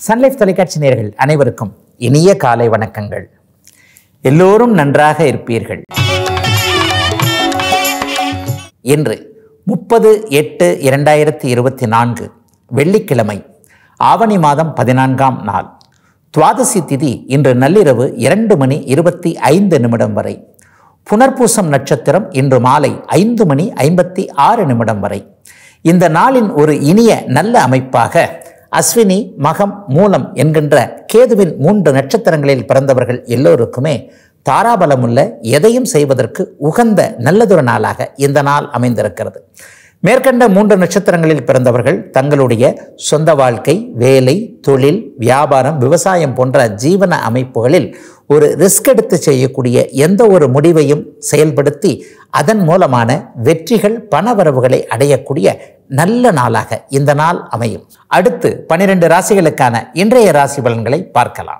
Sun Life தொலைக்காட்சி நேயர்கள் அனைவருக்கும் இனிய காலை வணக்கங்கள். எல்லோரும் நன்றாக இருப்பீர்கள். இன்று 30/8/2024 வெள்ளிக்கிழமை, ஆவணி மாதம் 14ஆம் நாள். துவாதசி திதி இன்று நள்ளிரவு 2:25 வரை. புனர்பூசம் நட்சத்திரம் இன்று மாலை 5:56 வரை. இந்த நாளின் ஒரு இனிய நல்ல அமைப்பாக அஸ்வினி, மகம், மூலம் என்கின்ற கேதுவின் 3 நட்சத்திரங்களில் பிறந்தவர்கள் எல்லோருக்குமே தாராபலமுள்ள எதையும் செய்வதற்கு உகந்த நல்லதொரு நாளாக இந்த நாள் அமைந்திருக்கிறது. மேற்கண்ட 3 நட்சத்திரங்களில் பிறந்தவர்கள் தங்களுடைய சொந்த வாழ்க்கை, வேலை, தொழில், வியாபாரம், விவசாயம் போன்ற ஜீவன அமைப்புகளில் ஒரு ரிஸ்க் எடுத்து செய்யக்கூடிய எந்த ஒரு முடிவையும் செயல்படுத்தி அதன் மூலமான வெற்றிகள், பணவரவுகளை அடையக்கூடிய நல்ல நாளாக இந்த நாள் அமையும். அடுத்து 12 ராசிகளுக்கான இன்றைய ராசி பலன்களை பார்க்கலாம்.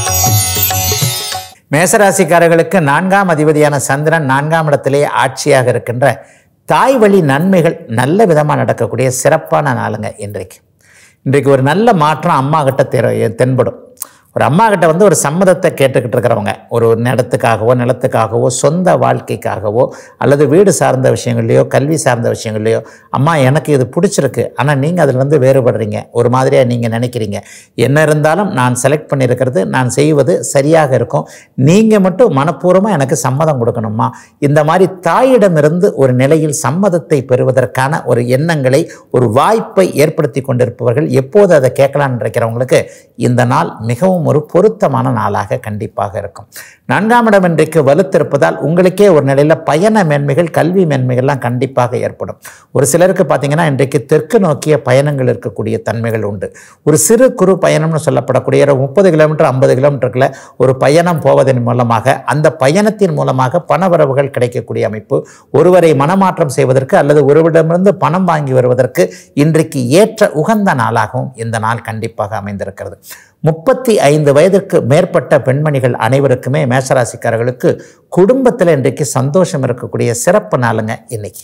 மேசராசிக்காரர்களுக்கு 4ஆம் அதிபதியான சந்திரன் 4ஆம் இடத்திலே ஆட்சியாக இருக்கின்ற தாய் வழி நன்மைகள் நல்ல விதமாக நடக்கக்கூடிய சிறப்பான நாளுங்க. இன்றைக்கு ஒரு நல்ல மாற்றம் அம்மா கிட்ட தென்படும். ஒரு அம்மா கிட்ட ஒரு சம்மதத்தை கேட்டுக்கிட்டு இருக்கிறவங்க, ஒரு இடத்துக்காகவோ நிலத்துக்காகவோ சொந்த வாழ்க்கைக்காகவோ அல்லது வீடு சார்ந்த விஷயங்கள்லையோ கல்வி சார்ந்த விஷயங்கள்லையோ, அம்மா எனக்கு இது பிடிச்சிருக்கு, ஆனால் நீங்கள் அதில் வேறுபடுறீங்க, ஒரு மாதிரியாக நீங்கள் நினைக்கிறீங்க, என்ன இருந்தாலும் நான் செலக்ட் பண்ணியிருக்கிறது நான் செய்வது சரியாக இருக்கும், நீங்கள் மட்டும் மனப்பூர்வமாக எனக்கு சம்மதம் கொடுக்கணுமா, இந்த மாதிரி தாயிடமிருந்து ஒரு நிலையில் சம்மதத்தை பெறுவதற்கான ஒரு எண்ணங்களை, ஒரு வாய்ப்பை ஏற்படுத்தி கொண்டிருப்பவர்கள் எப்போது அதை கேட்கலான்னு இருக்கிறவங்களுக்கு இந்த நாள் மிகவும் ஒரு பொருத்தமான நாளாக கண்டிப்பாக இருக்கும். 4ஆம் இடம் இன்றைக்கு வலுத்திருப்பதால் உங்களுக்கே ஒரு நிலையில் பயண மேன்மைகள், கல்வி மேன்மைகள்லாம் கண்டிப்பாக ஏற்படும். ஒரு சிலருக்கு பார்த்தீங்கன்னா இன்றைக்கு தெற்கு நோக்கிய பயணங்கள் இருக்கக்கூடிய தன்மைகள் உண்டு. ஒரு சிறு குறு பயணம்னு சொல்லப்படக்கூடிய 30 கிலோமீட்டர் 50 கிலோமீட்டருக்குள்ள ஒரு பயணம் போவதன் மூலமாக அந்த பயணத்தின் மூலமாக பணவரவுகள் கிடைக்கக்கூடிய அமைப்பு, ஒருவரை மனமாற்றம் செய்வதற்கு அல்லது ஒருவரிடமிருந்து பணம் வாங்கி வருவதற்கு இன்றைக்கு ஏற்ற உகந்த நாளாகவும் இந்த நாள் கண்டிப்பாக அமைந்திருக்கிறது. 35 வயதிற்கு மேற்பட்ட பெண்மணிகள் அனைவருக்குமே மேஷராசிக்காரர்களுக்கு குடும்பத்தில் இன்றைக்கு சந்தோஷம் இருக்கக்கூடிய சிறப்பு நாளுங்க இன்னைக்கு.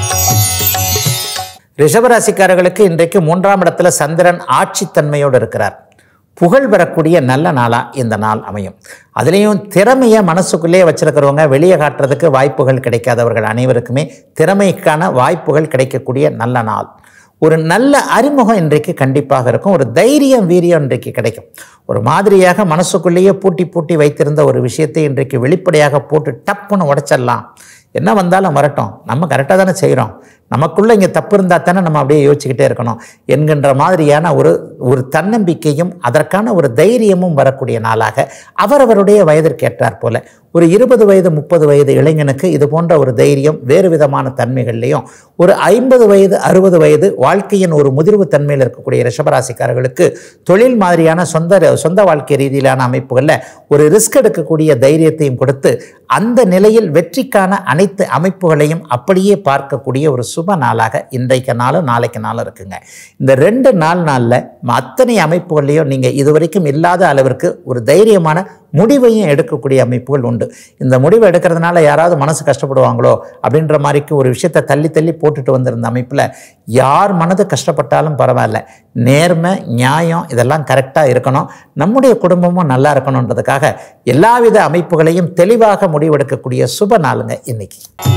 ரிஷபராசிக்காரர்களுக்கு இன்றைக்கு 3ஆம் இடத்துல சந்திரன் ஆட்சித்தன்மையோடு இருக்கிறார். புகழ் பெறக்கூடிய நல்ல நாளாக இந்த நாள் அமையும். அதுலேயும் திறமையை மனசுக்குள்ளேயே வச்சிருக்கிறவங்க, வெளியே காட்டுறதுக்கு வாய்ப்புகள் கிடைக்காதவர்கள் அனைவருக்குமே திறமைக்கான வாய்ப்புகள் கிடைக்கக்கூடிய நல்ல நாள். ஒரு நல்ல அறிமுகம் இன்றைக்கு கண்டிப்பாக இருக்கும். ஒரு தைரியம், வீரியம் இன்றைக்கு கிடைக்கும். ஒரு மாதிரியாக மனசுக்குள்ளேயே பூட்டி வைத்திருந்த ஒரு விஷயத்தை இன்றைக்கு வெளிப்படையாக போட்டு டப்புன்னு உடைச்சிடலாம். என்ன வந்தாலும் வரட்டும், நம்ம கரெக்டாக தானே செய்கிறோம், நமக்குள்ளே இங்கே தப்பு இருந்தால் தானே நம்ம அப்படியே யோசிச்சுக்கிட்டே இருக்கணும் என்கின்ற மாதிரியான ஒரு தன்னம்பிக்கையும் அதற்கான ஒரு தைரியமும் வரக்கூடிய நாளாக அவரவருடைய வயதிற்கேற்றார் போல ஒரு 20 வயது 30 வயது இளைஞனுக்கு இது போன்ற ஒரு தைரியம் வேறு விதமான தன்மைகள்லையும், ஒரு 50 வயது 60 வயது வாழ்க்கையின் ஒரு முதிர்வு தன்மையில் இருக்கக்கூடிய ரிஷபராசிக்காரர்களுக்கு தொழில் மாதிரியான சொந்த வாழ்க்கை ரீதியிலான அமைப்புகளில் ஒரு ரிஸ்க் எடுக்கக்கூடிய தைரியத்தையும் கொடுத்து அந்த நிலையில் வெற்றிக்கான அனைத்து அமைப்புகளையும் அப்படியே பார்க்கக்கூடிய ஒரு சுப நாளாக இன்றைக்கு நாளும் நாளைக்கு நாளும் இருக்குங்க. இந்த 2 நாளில் அத்தனை அமைப்புகள்லையும் நீங்கள் இதுவரைக்கும் இல்லாத அளவிற்கு ஒரு தைரியமான முடிவையும் எடுக்கக்கூடிய அமைப்புகள் உண்டு. இந்த முடிவை எடுக்கிறதுனால யாராவது மனசு கஷ்டப்படுவாங்களோ அப்படின்ற மாதிரிக்கு ஒரு விஷயத்தை தள்ளி போட்டுட்டு வந்திருந்த அமைப்பில் யார் மனது கஷ்டப்பட்டாலும் பரவாயில்ல, நேர்மை, நியாயம் இதெல்லாம் கரெக்டாக இருக்கணும், நம்முடைய குடும்பமும் நல்லா இருக்கணுன்றதுக்காக எல்லாவித அமைப்புகளையும் தெளிவாக முடிவெடுக்கக்கூடிய சுப நாளுங்க இன்னைக்கு.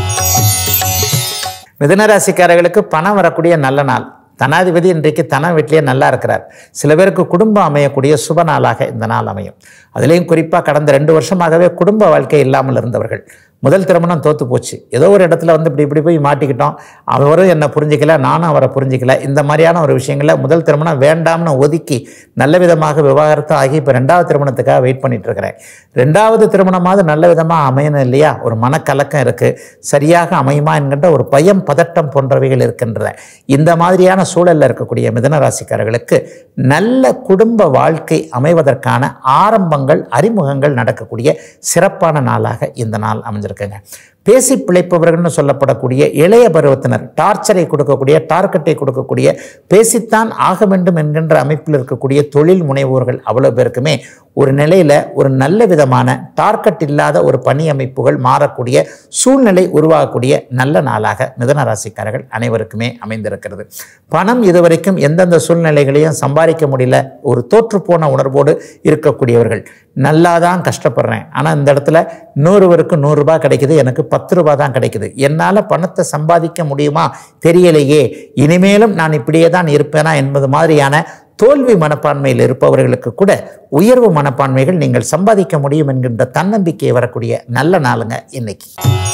மிதுனராசிக்காரர்களுக்கு பணம் வரக்கூடிய நல்ல நாள். தனாதிபதி இன்றைக்கு தன வீட்டிலேயே நல்லா இருக்கிறார். சில பேருக்கு குடும்பம் அமையக்கூடிய சுப நாளாக இந்த நாள் அமையும். அதுலேயும் குறிப்பாக கடந்த 2 வருஷமாகவே குடும்ப வாழ்க்கை இல்லாமல் இருந்தவர்கள், முதல் திருமணம் தோற்று போச்சு, ஏதோ ஒரு இடத்துல இப்படி போய் மாட்டிக்கிட்டோம், அவரும் என்னை புரிஞ்சிக்கல, நானும் அவரை புரிஞ்சிக்கல, இந்த மாதிரியான ஒரு விஷயங்களில் முதல் திருமணம் வேண்டாம்னு ஒதுக்கி நல்ல விதமாக விவாகரத்து ஆகி இப்போ 2வது திருமணத்துக்காக வெயிட் பண்ணிட்டு இருக்கிறேன். 2வது திருமணமாவது நல்ல விதமாக அமையணும் இல்லையா, ஒரு மனக்கலக்கம் இருக்குது, சரியாக அமையுமா என்கின்ற ஒரு பயம், பதட்டம் போன்றவைகள் இருக்கின்ற இந்த மாதிரியான சூழலில் இருக்கக்கூடிய மிதுனராசிக்காரர்களுக்கு நல்ல குடும்ப வாழ்க்கை அமைவதற்கான ஆரம்பங்கள், அறிமுகங்கள் நடக்கக்கூடிய சிறப்பான நாளாக இந்த நாள் அமைஞ்சிருக்குங்க. பேசி பிழைப்பவர்கள்னு சொல்லப்படக்கூடிய இளைய பருவத்தினர், டார்ச்சரை கொடுக்கக்கூடிய, டார்கெட்டை கொடுக்கக்கூடிய, பேசித்தான் ஆக வேண்டும் என்கின்ற அமைப்பில் இருக்கக்கூடிய தொழில் முனைவோர்கள் அவ்வளோ பேருக்குமே ஒரு நிலையில் ஒரு நல்ல விதமான டார்கெட் இல்லாத ஒரு பணி அமைப்புகள் மாறக்கூடிய சூழ்நிலை உருவாகக்கூடிய நல்ல நாளாக மிதுன ராசிக்காரர்கள் அனைவருக்குமே அமைந்திருக்கிறது. பணம் இதுவரைக்கும் எந்தெந்த சூழ்நிலைகளையும் சம்பாதிக்க முடியல, ஒரு தோற்றுப்போன உணர்வோடு இருக்கக்கூடியவர்கள், நல்லா தான் கஷ்டப்படுறேன், ஆனால் இந்த இடத்துல 100 100 கிடைக்குது, எனக்கு 10 ரூபா தான் கிடைக்குது, என்னால் பணத்தை சம்பாதிக்க முடியுமா தெரியலையே, இனிமேலும் நான் இப்படியே தான் இருப்பேனா என்பது மாதிரியான தோல்வி மனப்பான்மையில் இருப்பவர்களுக்கு கூட உயர்வு மனப்பான்மைகள் நீங்கள் சம்பாதிக்க முடியும் என்கின்ற தன்னம்பிக்கை வரக்கூடிய நல்ல நாளுங்க இன்னைக்கு.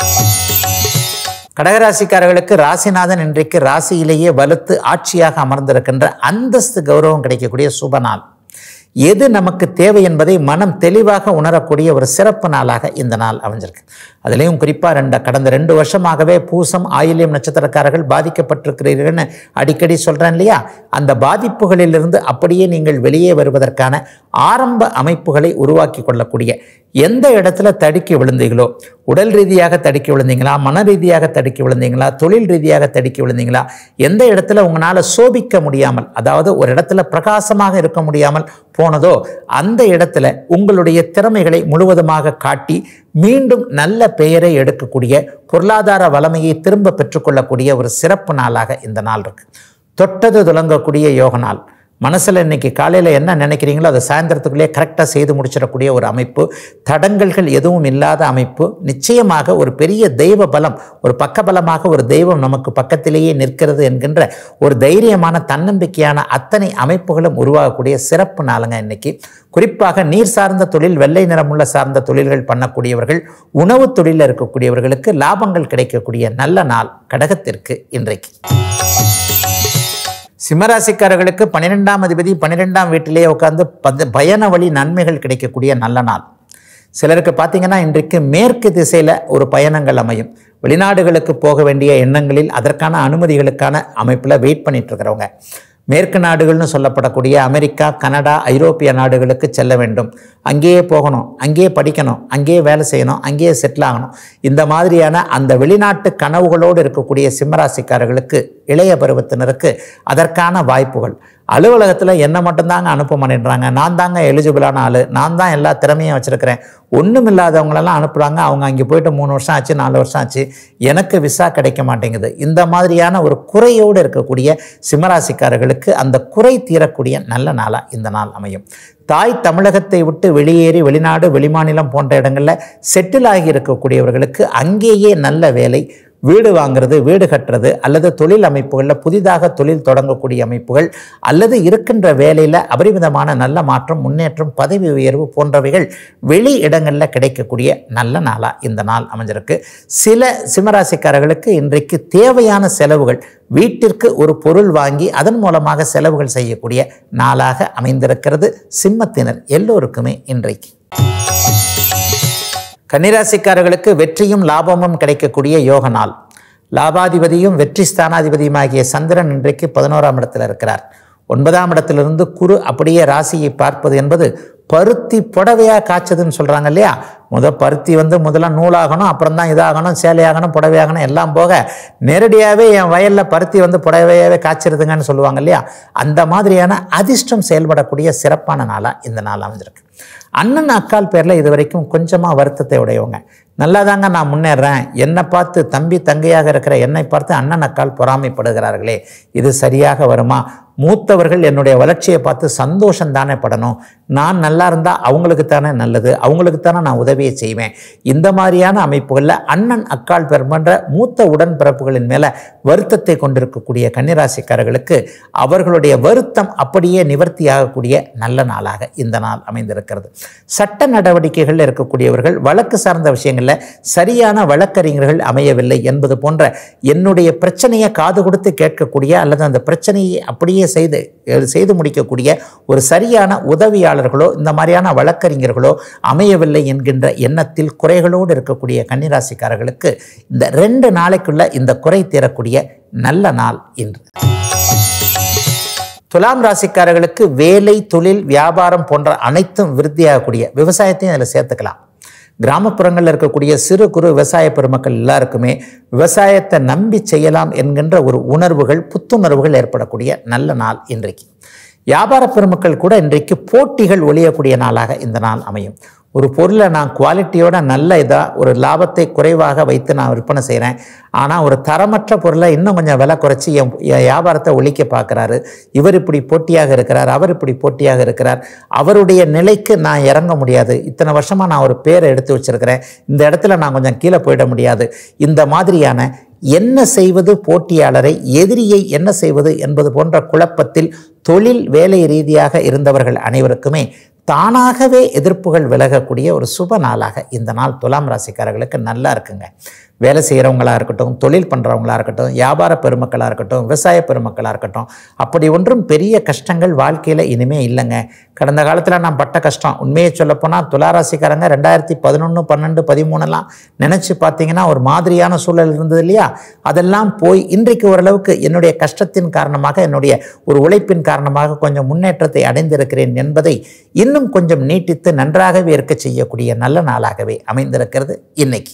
கடகராசிக்காரர்களுக்கு ராசிநாதன் இன்றைக்கு ராசியிலேயே வலுத்து ஆட்சியாக அமர்ந்திருக்கின்ற அந்தஸ்து கௌரவம் கிடைக்கக்கூடிய சுப நாள். எது நமக்கு தேவை என்பதை மனம் தெளிவாக உணரக்கூடிய ஒரு சிறப்பு நாளாக இந்த நாள் அமைஞ்சிருக்கு. அதுலேயும் குறிப்பாக கடந்த 2 வருஷமாகவே பூசம் ஆயில்யம் நட்சத்திரக்காரர்கள் பாதிக்கப்பட்டிருக்கிறீர்கள்னு அடிக்கடி சொல்கிறேன் இல்லையா, அந்த பாதிப்புகளிலிருந்து அப்படியே நீங்கள் வெளியே வருவதற்கான ஆரம்ப அமைப்புகளை உருவாக்கி கொள்ளக்கூடிய, எந்த இடத்துல தடுக்கி விழுந்தீங்களோ, உடல் ரீதியாக தடுக்கி விழுந்தீங்களா, மன ரீதியாக தடுக்கி விழுந்தீங்களா, தொழில் ரீதியாக தடுக்கி விழுந்தீங்களா, எந்த இடத்துல உங்களால் சோபிக்க முடியாமல், அதாவது ஒரு இடத்துல பிரகாசமாக இருக்க முடியாமல் போனதோ அந்த இடத்துல உங்களுடைய திறமைகளை முழுவதுமாக காட்டி மீண்டும் நல்ல பெயரை எடுக்கக்கூடிய, பொருளாதார வளமையை திரும்ப பெற்றுக்கொள்ளக்கூடிய ஒரு சிறப்பு நாளாக இந்த நாள் இருக்கு. தொட்டது துலங்கக்கூடிய யோக நாள். மனசில் இன்றைக்கி காலையில் என்ன நினைக்கிறீங்களோ அதை சாயந்தரத்துக்குள்ளே கரெக்டாக செய்து முடிச்சிடக்கூடிய ஒரு அமைப்பு, தடங்கல்கள் எதுவும் இல்லாத அமைப்பு. நிச்சயமாக ஒரு பெரிய தெய்வ பலம், ஒரு பக்கபலமாக ஒரு தெய்வம் நமக்கு பக்கத்திலேயே நிற்கிறது என்கின்ற ஒரு தைரியமான தன்னம்பிக்கையான அத்தனை அமைப்புகளும் உருவாகக்கூடிய சிறப்பு நாளுங்க இன்னைக்கு. குறிப்பாக நீர் சார்ந்த தொழில், வெள்ளை நிறமுள்ள சார்ந்த தொழில்கள் பண்ணக்கூடியவர்கள், உணவு தொழிலில் இருக்கக்கூடியவர்களுக்கு லாபங்கள் கிடைக்கக்கூடிய நல்ல நாள் கடகத்திற்கு இன்றைக்கு. சிம்மராசிக்காரர்களுக்கு 12ஆம் அதிபதி 12ஆம் வீட்டிலேயே உட்கார்ந்து பயண வழி நன்மைகள் கிடைக்கக்கூடிய நல்ல நாள். சிலருக்கு பார்த்தீங்கன்னா இன்றைக்கு மேற்கு திசையில் ஒரு பயணங்கள் அமையும். வெளிநாடுகளுக்கு போக வேண்டிய எண்ணங்களில் அதற்கான அனுமதிகளுக்கான அமைப்பில் வெயிட் பண்ணிட்டு இருக்கிறவங்க, மேற்கு நாடுகள்னு சொல்லப்படக்கூடிய அமெரிக்கா, கனடா, ஐரோப்பிய நாடுகளுக்கு செல்ல வேண்டும், அங்கேயே போகணும், அங்கேயே படிக்கணும், அங்கேயே வேலை செய்யணும், அங்கேயே செட்டில் ஆகணும், இந்த மாதிரியான அந்த வெளிநாட்டு கனவுகளோடு இருக்கக்கூடிய சிம்மராசிக்காரர்களுக்கு, இளைய பருவத்தினருக்கு அதற்கான வாய்ப்புகள். அலுவலகத்தில் என்ன மட்டும்தாங்க அனுப்ப மாட்டேன்றாங்க, நான் தாங்க எலிஜிபிளான ஆள், நான் தான் எல்லா திறமையும் வச்சுருக்கிறேன், ஒன்றும் இல்லாதவங்களெல்லாம் அனுப்புகிறாங்க, அவங்க அங்கே போய்ட்டு 3 வருஷம் ஆச்சு, 4 வருஷம் ஆச்சு, எனக்கு விசா கிடைக்க மாட்டேங்குது. இந்த மாதிரியான ஒரு குறையோடு இருக்கக்கூடிய சிம்மராசிக்காரர்களுக்கு அந்த குறை தீரக்கூடிய நல்ல நாளாக இந்த நாள் அமையும். தாய் தமிழகத்தை விட்டு வெளியேறி வெளிநாடு, வெளிமாநிலம் போன்ற இடங்களில் செட்டில் ஆகி இருக்கக்கூடியவர்களுக்கு அங்கேயே நல்ல வேலை, வீடு வாங்கிறது, வீடு கட்டுறது, அல்லது தொழில் அமைப்புகளில் புதிதாக தொழில் தொடங்கக்கூடிய அமைப்புகள், அல்லது இருக்கின்ற வேலையில் அபரிமிதமான நல்ல மாற்றம், முன்னேற்றம், பதவி உயர்வு போன்றவைகள் வெளி இடங்களில் கிடைக்கக்கூடிய நல்ல நாளாக இந்த நாள் அமைஞ்சிருக்கு. சில சிம்மராசிக்காரர்களுக்கு இன்றைக்கு தேவையான செலவுகள், வீட்டிற்கு ஒரு பொருள் வாங்கி அதன் மூலமாக செலவுகள் செய்யக்கூடிய நாளாக அமைந்திருக்கிறது சிம்மத்தினர் எல்லோருக்குமே இன்றைக்கு. கன்னிராசிக்காரர்களுக்கு வெற்றியும் லாபமும் கிடைக்கக்கூடிய யோக நாள். லாபாதிபதியும் வெற்றி ஸ்தானாதிபதியுமாகிய சந்திரன் இன்றைக்கு 11ஆம் இடத்தில் இருக்கிறார். 9ஆம் இடத்திலிருந்து குரு அப்படியே ராசியை பார்ப்பது என்பது பருத்தி புடவையாக காய்ச்சதுன்னு சொல்கிறாங்க இல்லையா. பருத்தி முதல்ல நூலாகணும், அப்புறம் தான் இதாகணும், சேலையாகணும், புடவையாகணும், எல்லாம் போக நேரடியாகவே என் வயலில் பருத்தி புடவையாகவே காய்ச்சிருதுங்கன்னு சொல்லுவாங்க இல்லையா. அந்த மாதிரியான அதிர்ஷ்டம் செயல்படக்கூடிய சிறப்பான நாளாக இந்த நாள் அமைஞ்சிருக்கு. அண்ணன் அக்கால் பேரில் இது வரைக்கும் கொஞ்சமாக வருத்தத்தை உடையவங்க, நல்லா தாங்க நான் முன்னேறேன், என்னை பார்த்து தம்பி தங்கையாக இருக்கிற என்னை பார்த்து அண்ணன் அக்கால் பொறாமைப்படுகிறார்களே, இது சரியாக வருமா? மூத்தவர்கள் என்னுடைய வளர்ச்சியை பார்த்து சந்தோஷம் தானே படணும், நான் நல்லா இருந்தால் அவங்களுக்கு தானே நல்லது, அவங்களுக்கு தானே நான் உதவியை செய்வேன். இந்த மாதிரியான அமைப்புகளில் அண்ணன் அக்கால் பெருமன்ற மூத்த உடன்பிறப்புகளின் மேலே வருத்தத்தை கொண்டிருக்கக்கூடிய கன்னிராசிக்காரர்களுக்கு அவர்களுடைய வருத்தம் அப்படியே நிவர்த்தியாகக்கூடிய நல்ல நாளாக இந்த நாள் அமைந்திருக்கிறது. சட்ட நடவடிக்கைகளில் இருக்கக்கூடியவர்கள், வழக்கு சார்ந்த விஷயங்களில் சரியான வழக்கறிஞர்கள் அமையவில்லை என்பது போன்ற என்னுடைய பிரச்சனையை காது கொடுத்து கேட்கக்கூடிய, அல்லது அந்த பிரச்சனையை அப்படியே செய்து முடிக்கக்கூடிய ஒரு சரியான உதவியாளர்களோ இந்த மாதிரியான வழக்கறிஞர்களோ அமையவில்லை என்கின்ற எண்ணத்தில் குறைகளோடு இருக்கக்கூடிய கன்னிராசிக்காரர்களுக்கு இந்த 2 நாளைக்குள்ள இந்த குறை தீரக்கூடிய நல்ல நாள் இன்று. துலாம் ராசிக்காரர்களுக்கு வேலை, தொழில், வியாபாரம் போன்ற அனைத்தும் விருத்தியாகக்கூடிய, விவசாயத்தையும் அதில் சேர்த்துக்கலாம். கிராமப்புறங்களில் இருக்கக்கூடிய சிறு குறு விவசாய பெருமக்கள் எல்லாருக்குமே விவசாயத்தை நம்பி செய்யலாம் என்கின்ற ஒரு உணர்வுகள், புத்துணர்வுகள் ஏற்படக்கூடிய நல்ல நாள் இன்றைக்கு. வியாபார பெருமக்கள் கூட இன்றைக்கு போட்டிகள் ஒழியக்கூடிய நாளாக இந்த நாள் அமையும். ஒரு பொருளை நான் குவாலிட்டியோட நல்ல இதாக ஒரு லாபத்தை குறைவாக வைத்து நான் விற்பனை செய்கிறேன், ஆனால் ஒரு தரமற்ற பொருளை இன்னும் கொஞ்சம் விலை குறைச்சி என் வியாபாரத்தை ஒழிக்க பார்க்குறாரு, இவர் இப்படி போட்டியாக இருக்கிறார், அவர் இப்படி போட்டியாக இருக்கிறார், அவருடைய நிலைக்கு நான் இறங்க முடியாது, இத்தனை வருஷமாக நான் ஒரு பேரை எடுத்து வச்சிருக்கிறேன், இந்த இடத்துல நான் கொஞ்சம் கீழே போயிட முடியாது, இந்த மாதிரியான என்ன செய்வது, போட்டியாளரை எதிரியை என்ன செய்வது என்பது போன்ற குழப்பத்தில் தொழில் வேலை ரீதியாக இருந்தவர்கள் அனைவருக்குமே தானாகவே எதிர்ப்புகள் விலகக்கூடிய ஒரு சுப நாளாக இந்த நாள் துலாம் ராசிக்காரர்களுக்கு நல்லா இருக்குங்க. வேலை செய்கிறவங்களாக இருக்கட்டும், தொழில் பண்ணுறவங்களாக இருக்கட்டும், வியாபார பெருமக்களாக இருக்கட்டும், விவசாய பெருமக்களாக இருக்கட்டும், அப்படி ஒன்றும் பெரிய கஷ்டங்கள் வாழ்க்கையில் இனிமேல் இல்லைங்க. கடந்த காலத்தில் நான் பட்ட கஷ்டம், உண்மையை சொல்லப்போனால் துளாராசிக்காரங்க 2011, 12, 13 நினச்சி பார்த்தீங்கன்னா ஒரு மாதிரியான சூழல் இருந்தது இல்லையா? அதெல்லாம் போய் இன்றைக்கு ஓரளவுக்கு என்னுடைய கஷ்டத்தின் காரணமாக, என்னுடைய ஒரு உழைப்பின் காரணமாக கொஞ்சம் முன்னேற்றத்தை அடைந்திருக்கிறேன் என்பதை இன்னும் கொஞ்சம் நீட்டித்து நன்றாகவே இருக்க செய்யக்கூடிய நல்ல நாளாகவே அமைந்திருக்கிறது இன்னைக்கு.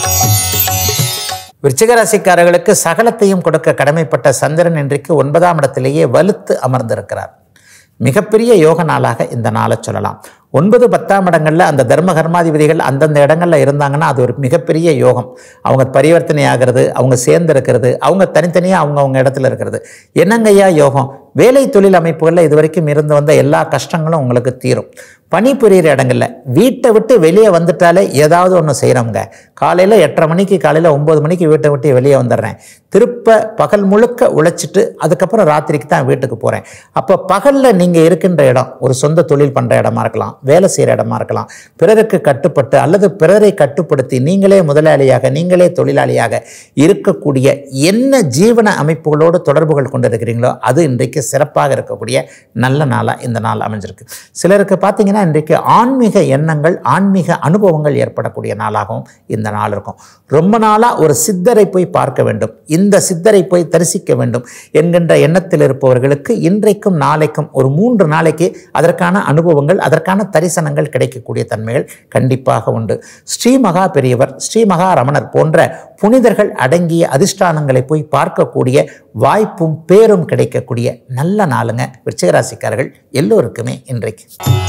விருச்சிக ராசிக்காரர்களுக்கு சகலத்தையும் கொடுக்க கடமைப்பட்ட சந்திரன் இன்றைக்கு 9ஆம் இடத்திலேயே வலுத்து அமர்ந்திருக்கிறார். மிகப்பெரிய யோக நாளாக இந்த நாளை சொல்லலாம். 9, 10ஆம் இடங்களில் அந்த தர்ம கர்மாதிபதிகள் அந்தந்த இடங்களில் இருந்தாங்கன்னா அது ஒரு மிகப்பெரிய யோகம். அவங்க பரிவர்த்தனை ஆகிறது, அவங்க சேர்ந்து இருக்கிறது, அவங்க தனித்தனியாக அவங்க இடத்துல இருக்கிறது. என்னங்கய்யா யோகம்? வேலை தொழில் அமைப்புகளில் இது வரைக்கும் இருந்து வந்த எல்லா கஷ்டங்களும் உங்களுக்கு தீரும். பணிபுரிகிற இடங்களில் வீட்டை விட்டு வெளியே வந்துட்டாலே ஏதாவது ஒன்று செய்கிறவங்க. காலையில் 8:30 மணிக்கு, காலையில் 9 மணிக்கு வீட்டை விட்டு வெளியே வந்துடுறேன், திருப்ப பகல் முழுக்க உழைச்சிட்டு அதுக்கப்புறம் ராத்திரிக்கு தான் வீட்டுக்கு போகிறேன். அப்போ பகலில் நீங்கள் இருக்கின்ற இடம் ஒரு சொந்த தொழில் பண்ணுற இடமா இருக்கலாம், வேலை செய்கிற இடமா இருக்கலாம், பிறருக்கு கட்டுப்பட்டு அல்லது பிறரை கட்டுப்படுத்தி நீங்களே முதலாளியாக, நீங்களே தொழிலாளியாக இருக்கக்கூடிய என்ன ஜீவன அமைப்புகளோடு தொடர்புகள் கொண்டு இருக்கிறீங்களோ அது இன்றைக்கு சிறப்பாக இருக்கக்கூடிய நல்ல நாளாக இந்த நாள் அமைஞ்சிருக்கு. சிலருக்கு பார்த்தீங்கன்னா இன்றைக்கு ஆன்மீக எண்ணங்கள், ஆன்மீக அனுபவங்கள் ஏற்படக்கூடிய நாளாகவும் இந்த நாள் இருக்கும். ரொம்ப நாளாக ஒரு சித்தரை போய் பார்க்க வேண்டும், இந்த சித்தரை போய் தரிசிக்க வேண்டும் என்கின்ற எண்ணத்தில் இருப்பவர்களுக்கு இன்றைக்கும் நாளைக்கும் ஒரு 3 நாளைக்கு அதற்கான அனுபவங்கள், அதற்கான தரிசனங்கள் கிடைக்கக்கூடிய தன்மைகள் கண்டிப்பாக உண்டு. ஸ்ரீமகா பெரியவர், ஸ்ரீமகா ரமணர் போன்ற புனிதர்கள் அடங்கிய அதிஷ்டானங்களை போய் பார்க்கக்கூடிய வாய்ப்பும் பேரும் கிடைக்கக்கூடிய நல்ல நாளுங்க விருச்சிக ராசிக்காரர்கள் எல்லோருக்குமே இன்றைக்கு.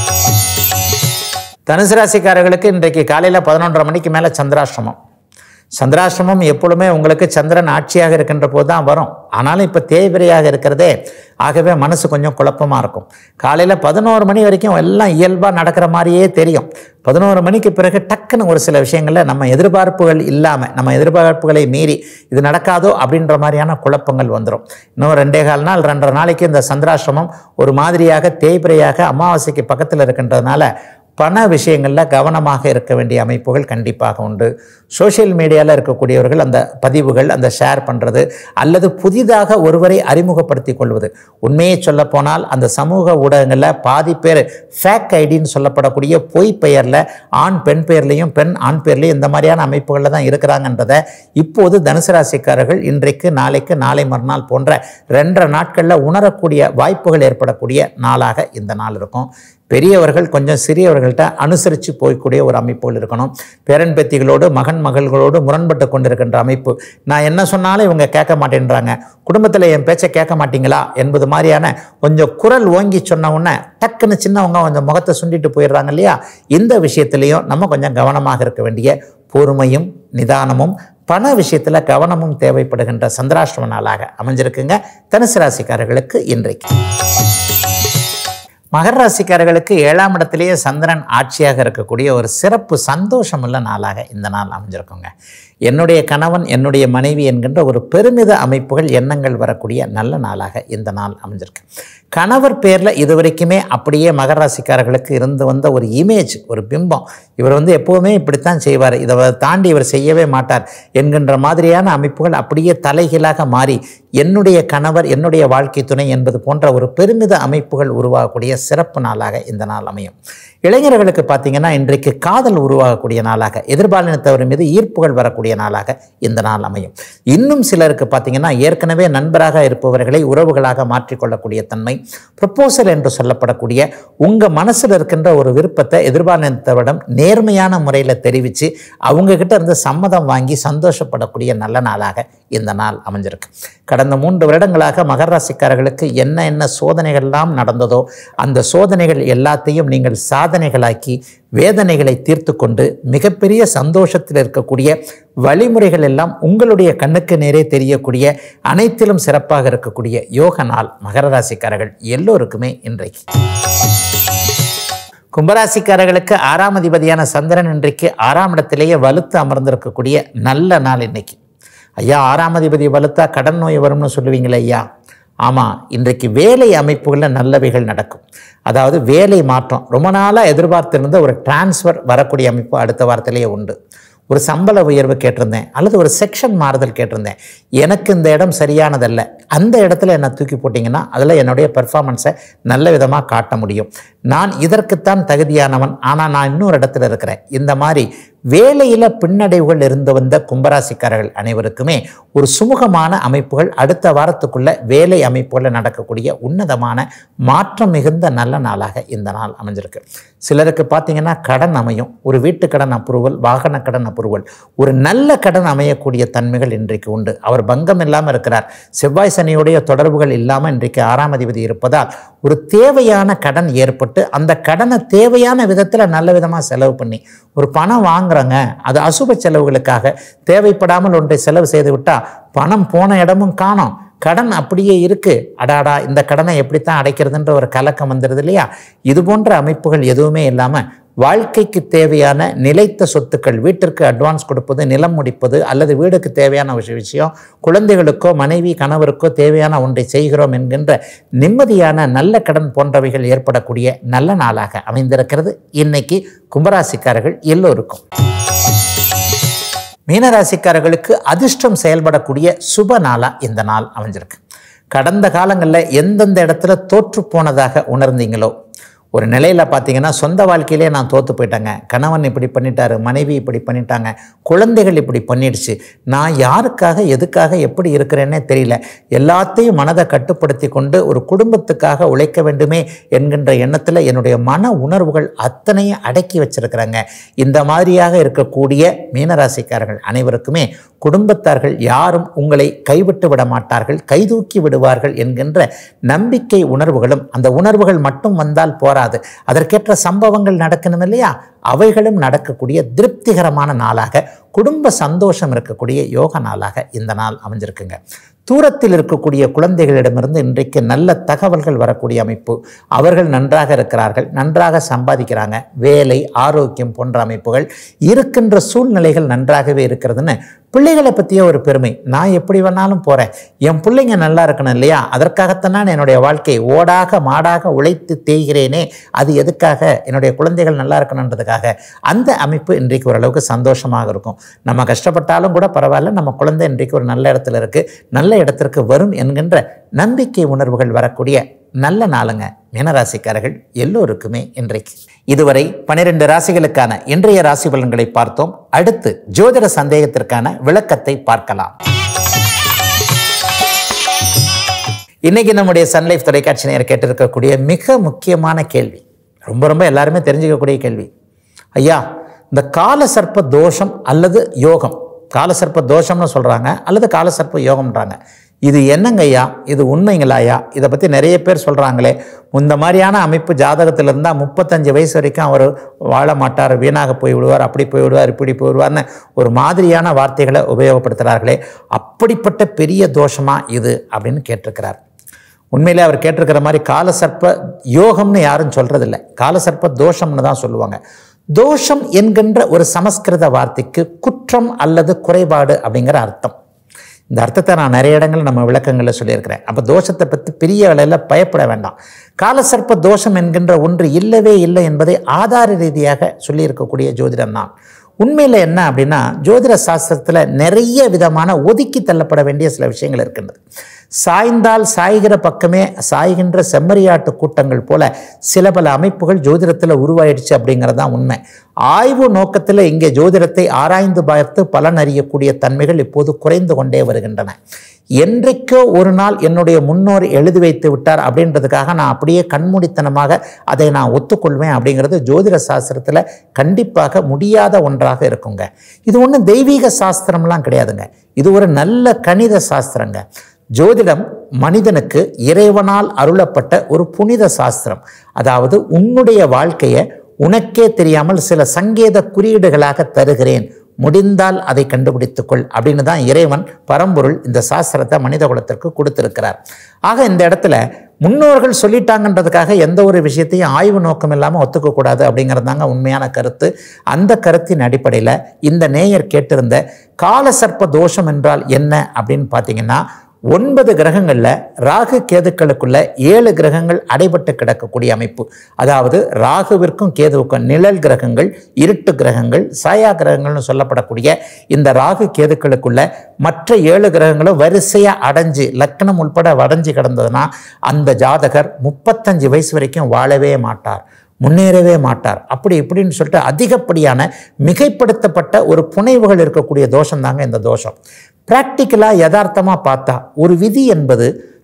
தனுசு ராசிக்காரர்களுக்கு இன்றைக்கு காலையில் 11:30 மணிக்கு மேலே சந்திராஷ்டிரமம். சந்திராஷ்டிரமம் எப்பொழுதுமே உங்களுக்கு சந்திரன் ஆட்சியாக இருக்கின்ற போது தான் வரும். ஆனாலும் இப்போ தேய்பிரையாக இருக்கிறதே, ஆகவே மனசு கொஞ்சம் குழப்பமாக இருக்கும். காலையில் 11 மணி வரைக்கும் எல்லாம் இயல்பாக நடக்கிற மாதிரியே தெரியும். 11 மணிக்கு பிறகு டக்குன்னு ஒரு சில விஷயங்களில் நம்ம எதிர்பார்ப்புகள் இல்லாமல், நம்ம எதிர்பார்ப்புகளை மீறி இது நடக்காதோ அப்படின்ற மாதிரியான குழப்பங்கள் வந்துடும். இன்னும் 2.25 நாள், 2.5 நாளைக்கு இந்த சந்திராஷ்டிரமம் ஒரு மாதிரியாக தேய்பிரையாக அமாவாசைக்கு பக்கத்தில் இருக்கின்றதுனால பண விஷயங்களில் கவனமாக இருக்க வேண்டிய அமைப்புகள் கண்டிப்பாக உண்டு. சோஷியல் மீடியாவில் இருக்கக்கூடியவர்கள் அந்த பதிவுகள், அந்த ஷேர் பண்ணுறது அல்லது புதிதாக ஒருவரை அறிமுகப்படுத்தி கொள்வது. உண்மையை சொல்லப்போனால் அந்த சமூக ஊடகங்களில் பாதி பேர் ஃபேக் ஐடின்னு சொல்லப்படக்கூடிய பொய் பெயரில் ஆண் பெண் பெயர்லையும், பெண் ஆண் பெயர்லையும் இந்த மாதிரியான அமைப்புகளில் தான் இருக்கிறாங்கன்றதை இப்போது தனுசு ராசிக்காரர்கள் இன்றைக்கு, நாளைக்கு, நாளை மறுநாள் போன்ற 2.5 நாட்களில் உணரக்கூடிய வாய்ப்புகள் ஏற்படக்கூடிய நாளாக இந்த நாள் இருக்கும். பெரியவர்கள் கொஞ்சம் சிறியவர்கள்ட்ட அனுசரித்து போய்க்கூடிய ஒரு அமைப்புகள் இருக்கணும். பேரன் பேத்திகளோடு, மகன் மகள்களோடு முரண்பட்டு கொண்டிருக்கின்ற அமைப்பு. நான் என்ன சொன்னாலும் இவங்க கேட்க மாட்டேன்றாங்க, குடும்பத்தில் என் பேச்சை கேட்க மாட்டீங்களா என்பது மாதிரியான கொஞ்சம் குரல் ஓங்கி சொன்ன உடனே டக்குன்னு சின்னவங்க கொஞ்சம் முகத்தை சுண்டிட்டு போயிடுறாங்க இல்லையா? இந்த விஷயத்துலையும் நம்ம கொஞ்சம் கவனமாக இருக்க வேண்டிய பொறுமையும் நிதானமும் பண விஷயத்தில் கவனமும் தேவைப்படுகின்ற சந்திராஷ்டிரம நாளாக அமைஞ்சிருக்குங்க தனுசு ராசிக்காரர்களுக்கு இன்றைக்கு. மகர ராசிக்காரர்களுக்கு 7ஆம் இடத்திலேயே சந்திரன் ஆட்சியாக இருக்கக்கூடிய ஒரு சிறப்பு சந்தோஷமுள்ள நாளாக இந்த நாள் அமைஞ்சிருக்குங்க. என்னுடைய கணவன், என்னுடைய மனைவி என்கின்ற ஒரு பெருமித அமைப்புகள், எண்ணங்கள் வரக்கூடிய நல்ல நாளாக இந்த நாள் அமைஞ்சிருக்கு. கணவர் பேரில் இதுவரைக்குமே அப்படியே மகர ராசிக்காரர்களுக்கு இருந்து வந்த ஒரு இமேஜ், ஒரு பிம்பம், இவர் எப்போவுமே இப்படித்தான் செய்வார், இதை தாண்டி இவர் செய்யவே மாட்டார் என்கின்ற மாதிரியான அமைப்புகள் அப்படியே தலைகீழாக மாறி என்னுடைய கணவர், என்னுடைய வாழ்க்கை துணை என்பது போன்ற ஒரு பெருமித அமைப்புகள் உருவாகக்கூடிய சிறப்பு நாளாக இந்த நாள் அமையும். இளைஞர்களுக்கு பார்த்தீங்கன்னா இன்றைக்கு காதல் உருவாகக்கூடிய நாளாக, எதிர்பாலினத்தவர் மீது ஈர்ப்புகள் வரக்கூடிய நாளாக இந்த நாள் அமையும். இன்னும் சிலருக்கு பார்த்தீங்கன்னா ஏற்கனவே நண்பராக இருப்பவர்களை உறவுகளாக மாற்றிக்கொள்ளக்கூடிய தன்மை, ப்ரொப்போசல் என்று சொல்லப்படக்கூடிய உங்கள் மனசில் இருக்கின்ற ஒரு விருப்பத்தை எதிர்பாலினத்தவரிடம் நேர்மையான முறையில் தெரிவித்து அவங்கக்கிட்ட இருந்து சம்மதம் வாங்கி சந்தோஷப்படக்கூடிய நல்ல நாளாக இந்த நாள் அமைஞ்சிருக்கு. கடந்த 3 வருடங்களாக மகர ராசிக்காரர்களுக்கு என்ன சோதனைகள்லாம் நடந்ததோ அந்த சோதனைகள் எல்லாத்தையும் நீங்கள் சாதனைகளாக்கி வேதனைகளை தீர்த்து கொண்டு மிகப்பெரிய சந்தோஷத்தில் இருக்கக்கூடிய வழிமுறைகள் எல்லாம் உங்களுடைய கண்ணுக்கு நேரே தெரியக்கூடிய அனைத்திலும் சிறப்பாக இருக்கக்கூடிய யோக நாள் மகர ராசிக்காரர்கள் எல்லோருக்குமே இன்றைக்கு. கும்பராசிக்காரர்களுக்கு 6ஆம் அதிபதியான சந்திரன் இன்றைக்கு 6ஆம் இடத்திலேயே வலுத்து அமர்ந்திருக்கக்கூடிய நல்ல நாள் இன்னைக்கு. ஐயா 6ஆம் அதிபதி வலுத்தா கடன் நோய் வரும்னு சொல்லுவீங்களே ஐயா. ஆமாம், இன்றைக்கு வேலை அமைப்புகளில் நல்லவைகள் நடக்கும். அதாவது வேலை மாற்றம், ரொம்ப நாளாக எதிர்பார்த்திருந்த ஒரு டிரான்ஸ்ஃபர் வரக்கூடிய அமைப்பு அடுத்த வாரத்திலேயே உண்டு. ஒரு சம்பள உயர்வு கேட்டிருந்தேன் அல்லது ஒரு செக்ஷன் மாறுதல் கேட்டிருந்தேன், எனக்கு இந்த இடம் சரியானதல்ல, அந்த இடத்துல என்னை தூக்கி போட்டிங்கன்னா அதில் என்னுடைய பெர்ஃபார்மன்ஸை நல்ல விதமாக காட்ட முடியும், நான் இதற்குத்தான் தகுதியானவன், ஆனால் நான் இன்னொரு இடத்துல இருக்கிறேன். இந்த மாதிரி வேலையில் பின்னடைவுகள் இருந்து வந்த கும்பராசிக்காரர்கள் அனைவருக்குமே ஒரு சுமூகமான அமைப்புகள் அடுத்த வாரத்துக்குள்ள வேலை அமைப்புகளில் நடக்கக்கூடிய உன்னதமான மாற்றம் மிகுந்த நல்ல நாளாக இந்த நாள் அமைஞ்சிருக்கு. சிலருக்கு பார்த்தீங்கன்னா கடன் அமையும், ஒரு வீட்டு கடன் அப்ரூவல், வாகன கடன் அப்ரூவல், ஒரு நல்ல கடன் அமையக்கூடிய தன்மைகள் இன்றைக்கு உண்டு. அவர் பங்கம் இல்லாமல் இருக்கிறார், செவ்வாய் சனியுடைய தொடர்புகள் இல்லாமல் இன்றைக்கு 6ஆம் அதிபதி இருப்பதால் ஒரு தேவையான கடன் ஏற்பட்டு அந்த கடனை தேவையான விதத்தில் நல்ல விதமாக செலவு பண்ணி ஒரு பணம் வாங்குறாங்க, அது அசுப செலவுகளுக்காக தேவைப்படாமல் ஒன்றை செலவு செய்து விட்டால் பணம் போன இடமும் காணோம், கடன் அப்படியே இருக்கு, அடாடா இந்த கடனை எப்படித்தான் அடைக்கிறதுன்ற ஒரு கலக்கம் வந்துடுது இல்லையா. இது போன்ற அமைப்புகள் எதுவுமே இல்லாமல் வாழ்க்கைக்கு தேவையான நிலைத்த சொத்துக்கள், வீட்டிற்கு அட்வான்ஸ் கொடுப்பது, நிலம் முடிப்பது அல்லது வீடுக்கு தேவையான விஷயம், குழந்தைகளுக்கோ மனைவி கணவருக்கோ தேவையான ஒன்றை செய்கிறோம் என்கின்ற நிம்மதியான நல்ல கடன் போன்றவைகள் ஏற்படக்கூடிய நல்ல நாளாக அமைந்திருக்கிறது இன்னைக்கு கும்பராசிக்காரர்கள் எல்லோருக்கும். மீனராசிக்காரர்களுக்கு அதிர்ஷ்டம் செயல்படக்கூடிய சுப நாளாக இந்த நாள் அமைஞ்சிருக்கு. கடந்த காலங்களில் எந்தெந்த இடத்துல தோற்று போனதாக உணர்ந்தீங்களோ, ஒரு நிலையில் பார்த்தீங்கன்னா சொந்த வாழ்க்கையிலே நான் தோற்று போயிட்டேங்க, கணவன் இப்படி பண்ணிட்டாரு, மனைவி இப்படி பண்ணிட்டாங்க, குழந்தைகள் இப்படி பண்ணிடுச்சு, நான் யாருக்காக எதுக்காக எப்படி இருக்கிறேன்னே தெரியல, எல்லாத்தையும் மனதை கட்டுப்படுத்தி கொண்டு ஒரு குடும்பத்துக்காக உழைக்க வேண்டுமே என்கின்ற எண்ணத்தில் என்னுடைய மன உணர்வுகள் அத்தனையும் அடக்கி வச்சிருக்கிறாங்க. இந்த மாதிரியாக இருக்கக்கூடிய மீனராசிக்காரர்கள் அனைவருக்குமே குடும்பத்தார்கள் யாரும் உங்களை கைவிட்டு விட மாட்டார்கள், கைதூக்கி விடுவார்கள் என்கின்ற நம்பிக்கை உணர்வுகளும், அந்த உணர்வுகள் மட்டும் வந்தால் போராது, அதற்கேற்ற சம்பவங்கள் நடக்கணும் இல்லையா, அவைகளும் நடக்கக்கூடிய திருப்திகரமான நாளாக, குடும்ப சந்தோஷம் இருக்கக்கூடிய யோக நாளாக இந்த நாள் அமைஞ்சிருக்குங்க. தூரத்தில் இருக்கக்கூடிய குழந்தைகளிடமிருந்து இன்றைக்கு நல்ல தகவல்கள் வரக்கூடிய அமைப்பு, அவர்கள் நன்றாக இருக்கிறார்கள், நன்றாக சம்பாதிக்கிறாங்க, வேலை ஆரோக்கியம் போன்ற அமைப்புகள் இருக்கின்ற சூழ்நிலைகள் நன்றாகவே இருக்கிறதுன்னு பிள்ளைகளை பற்றிய ஒரு பெருமை, நான் எப்படி வேணாலும் போகிறேன், என் பிள்ளைங்க நல்லா இருக்கணும் இல்லையா, அதற்காகத்தான் நான் என்னுடைய வாழ்க்கை ஓடாக மாடாக உழைத்து தேய்கிறேனே, அது எதுக்காக, என்னுடைய குழந்தைகள் நல்லா இருக்கணுன்றதுக்காக, அந்த அமைப்பு இன்றைக்கு ஓரளவுக்கு சந்தோஷமாக இருக்கும். நம்ம கஷ்டப்பட்டாலும் கூட பரவாயில்ல, நம்ம குழந்தை இன்றைக்கு ஒரு நல்ல இடத்துல இருக்குது, நல்ல இடத்திற்கு வரும் என்கின்ற நம்பிக்கை உணர்வுகள் வரக்கூடிய நல்ல நாளுங்க மீனராசிக்காரர்கள் எல்லோருக்குமே இன்றைக்கு. இதுவரை 12 ராசிகளுக்கான இன்றைய ராசி பலன்களை பார்த்தோம். அடுத்து ஜோதிட சந்தேகத்திற்கான விளக்கத்தை பார்க்கலாம். இன்னைக்கு நம்முடைய சன்லைஃப் தொலைக்காட்சி நேயர் கேட்டிருக்கக்கூடிய மிக முக்கியமான கேள்வி, ரொம்ப எல்லாருமே தெரிஞ்சுக்கக்கூடிய கேள்வி. ஐயா, இந்த காலசர்ப்ப தோஷம் அல்லது யோகம், காலசர்ப்ப தோஷம்னு சொல்கிறாங்க அல்லது காலசர்ப்ப யோகம்ன்றாங்க, இது என்னங்க ஐயா, இது உண்மைங்களாயா, இதை பற்றி நிறைய பேர் சொல்கிறாங்களே, இந்த மாதிரியான அமைப்பு ஜாதகத்தில் இருந்தால் 35 வயசு வரைக்கும் அவர் வாழ மாட்டார், வீணாக போய் விடுவார், அப்படி போய் விடுவார், இப்படி போய்விடுவார்னு ஒரு மாதிரியான வார்த்தைகளை உபயோகப்படுத்துகிறார்களே, அப்படிப்பட்ட பெரிய தோஷமா இது அப்படின்னு கேட்டிருக்கிறார். உண்மையிலே அவர் கேட்டிருக்கிற மாதிரி காலசர்ப்ப யோகம்னு யாரும் சொல்கிறதில்லை, காலசர்ப்ப தோஷம்னு தான் சொல்லுவாங்க. தோஷம் என்கின்ற ஒரு சமஸ்கிருத வார்த்தைக்கு குற்றம் அல்லது குறைபாடு அப்படிங்கிற அர்த்தம். இந்த அர்த்தத்தை நான் நிறைய இடங்கள் நம்ம விளக்கங்களில் சொல்லியிருக்கிறேன். அப்போ தோஷத்தை பற்றி பெரிய வேளையில் பயப்பட வேண்டாம். காலசர்ப்ப தோஷம் என்கின்ற ஒன்று இல்லவே இல்லை என்பதை ஆதார ரீதியாக சொல்லியிருக்கக்கூடிய ஜோதிடம் தான். உண்மையில் என்ன அப்படின்னா ஜோதிட சாஸ்திரத்தில் நிறைய விதமான ஒதுக்கி தள்ளப்பட வேண்டிய சில விஷயங்கள் இருக்கின்றது. சாய்ந்தால் சாய்கிற பக்கமே சாய்கின்ற செம்மறியாட்டு கூட்டங்கள் போல சில பல அமைப்புகள் ஜோதிடத்தில் உருவாயிடுச்சு அப்படிங்கிறது தான் உண்மை. ஆய்வு நோக்கத்தில் இங்கே ஜோதிடத்தை ஆராய்ந்து பார்த்து பலன் அறியக்கூடிய தன்மைகள் இப்போது குறைந்து கொண்டே வருகின்றன. என்றைக்கோ ஒரு நாள் என்னுடைய முன்னோர் எழுதி வைத்து விட்டார் அப்படின்றதுக்காக நான் அப்படியே கண்மூடித்தனமாக அதை நான் ஒத்துக்கொள்வேன் அப்படிங்கிறது ஜோதிட சாஸ்திரத்தில் கண்டிப்பாக முடியாத ஒன்றாக இருக்குங்க. இது ஒன்றும் தெய்வீக சாஸ்திரம்லாம் கிடையாதுங்க. இது ஒரு நல்ல கணித சாஸ்திரங்க. ஜோதிடம் மனிதனுக்கு இறைவனால் அருளப்பட்ட ஒரு புனித சாஸ்திரம். அதாவது உன்னுடைய வாழ்க்கையை உனக்கே தெரியாமல் சில சங்கேத குறியீடுகளாக தருகிறேன், முடிந்தால் அதை கண்டுபிடித்துக்கொள் அப்படின்னு தான் இறைவன் பரம்பொருள் இந்த சாஸ்திரத்தை மனித குலத்திற்கு கொடுத்திருக்கிறார். ஆக இந்த இடத்துல முன்னோர்கள் சொல்லிட்டாங்கன்றதுக்காக எந்த ஒரு விஷயத்தையும் ஆய்வு நோக்கம் இல்லாமல் ஒத்துக்கக்கூடாது அப்படிங்கிறது தாங்க உண்மையான கருத்து. அந்த கருத்தின் அடிப்படையில் இந்த நேயர் கேட்டிருந்த கால சர்ப்ப தோஷம் என்றால் என்ன அப்படின்னு பார்த்தீங்கன்னா, 9 கிரகங்களில் ராகு கேதுக்களுக்குள்ள 7 கிரகங்கள் அடைபட்டு கிடக்கக்கூடிய அமைப்பு. அதாவது ராகுவிற்கும் கேதுவுக்கும் நிழல் கிரகங்கள், இருட்டு கிரகங்கள், சாயா கிரகங்கள்னு சொல்லப்படக்கூடிய இந்த ராகு கேதுக்களுக்குள்ள மற்ற 7 கிரகங்களும் வரிசையாக அடைஞ்சு லக்னம் உள்பட அடைஞ்சு கிடந்ததுன்னா அந்த ஜாதகர் 35 வயசு வரைக்கும் வாழவே மாட்டார், முன்னேறவே மாட்டார். அப்படி இப்படின்னு சொல்லிட்டு அதிகப்படியான மிகைப்படுத்தப்பட்ட ஒரு புனைவுகள் இருக்கக்கூடிய தோஷம் தாங்க இந்த தோஷம். பிராக்டிக்கலாக யதார்த்தமாக பார்த்தா ஒரு விதி என்பது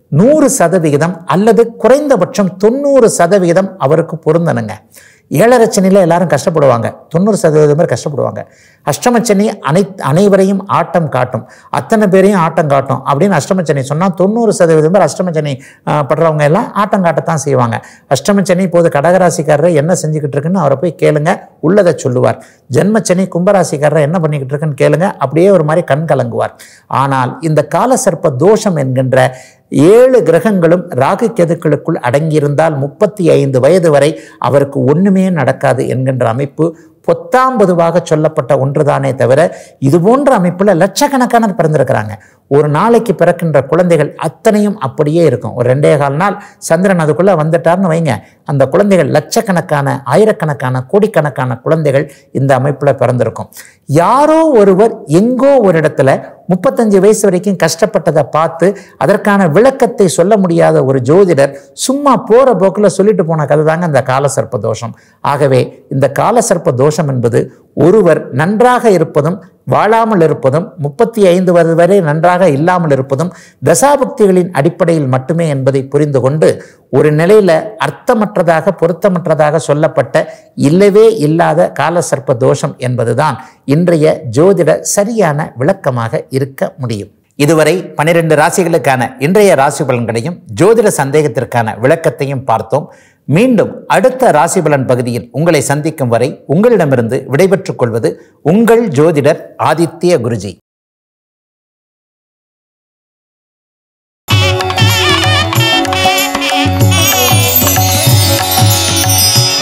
100% அல்லது குறைந்தபட்சம் 90% அவருக்கு பொருந்தனுங்க. 7.5 சனியில் எல்லாரும் கஷ்டப்படுவாங்க, 90% பேர் கஷ்டப்படுவாங்க. அஷ்டமச்சனி அனைவரையும் ஆட்டம் காட்டும், அத்தனை பேரையும் ஆட்டம் காட்டும் அப்படின்னு அஷ்டமச்சனி சொன்னால் 90% பேர் அஷ்டமச்சனி படுறவங்க எல்லாம் ஆட்டம் காட்டத்தான் செய்வாங்க. அஷ்டமச்சனி இப்போது கடகராசிக்காரர் என்ன செஞ்சுக்கிட்டு இருக்குன்னு அவரை போய் கேளுங்க, உள்ளதை சொல்லுவார். ஜென்மச்சனி கும்பராசிக்காரர் என்ன பண்ணிக்கிட்டு இருக்குன்னு கேளுங்க, அப்படியே ஒரு மாதிரி கண் கலங்குவார். ஆனால் இந்த கால சர்ப்ப தோஷம் என்கின்ற 7 கிரகங்களும் ராகு கேதுக்களுக்குள் அடங்கியிருந்தால் 35 வயது வரை அவருக்கு ஒன்றுமே நடக்காது என்கின்ற அமைப்பு பொத்தாம் பொதுவாக சொல்லப்பட்ட ஒன்றுதானே தவிர இது போன்ற அமைப்பில் லட்சக்கணக்கான பிறந்திருக்கிறாங்க. ஒரு நாளைக்கு பிறக்கின்ற குழந்தைகள் அத்தனையும் அப்படியே இருக்கும். ஒரு 2.25 நாள் சந்திரன் அதுக்குள்ளே வந்துட்டார்னு வைங்க, அந்த குழந்தைகள் லட்சக்கணக்கான, ஆயிரக்கணக்கான, கோடிக்கணக்கான குழந்தைகள் இந்த அமைப்பில் பிறந்திருக்கும். யாரோ ஒருவர் எங்கோ ஒரு இடத்துல 35 வயசு வரைக்கும் கஷ்டப்பட்டதை பார்த்து அதற்கான விளக்கத்தை சொல்ல முடியாத ஒரு ஜோதிடர் சும்மா போகிற போக்கில் சொல்லிட்டு போன கதை தாங்க இந்த காலசர்ப்ப தோஷம். ஆகவே இந்த காலசர்ப்ப தோஷம் என்பது ஒருவர் நன்றாக இருப்பதும் வாழாமல் இருப்பதும் 35 வயது வரை நன்றாக இல்லாமல் இருப்பதும் தசாபக்திகளின் அடிப்படையில் மட்டுமே என்பதை புரிந்து கொண்டு ஒரு நிலையில் அர்த்தமற்றதாக பொருத்தமற்றதாக சொல்லப்பட்ட இல்லவே இல்லாத காலசர்ப்ப தோஷம் என்பதுதான் இன்றைய ஜோதிட சரியான விளக்கமாக இருக்க முடியும். இதுவரை 12 ராசிகளுக்கான இன்றைய ராசி பலன்களையும் ஜோதிட சந்தேகத்திற்கான விளக்கத்தையும் பார்த்தோம். மீண்டும் அடுத்த ராசி பலன் பகுதியில் உங்களை சந்திக்கும் வரை உங்களிடமிருந்து விடைபெற்றுக் கொள்வது உங்கள் ஜோதிடர் ஆதித்ய குருஜி.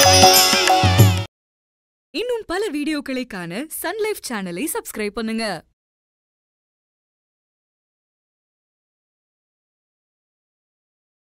இன்னும் பல வீடியோக்களை காண சன் லைஃப் சேனலை சப்ஸ்கிரைப் பண்ணுங்க.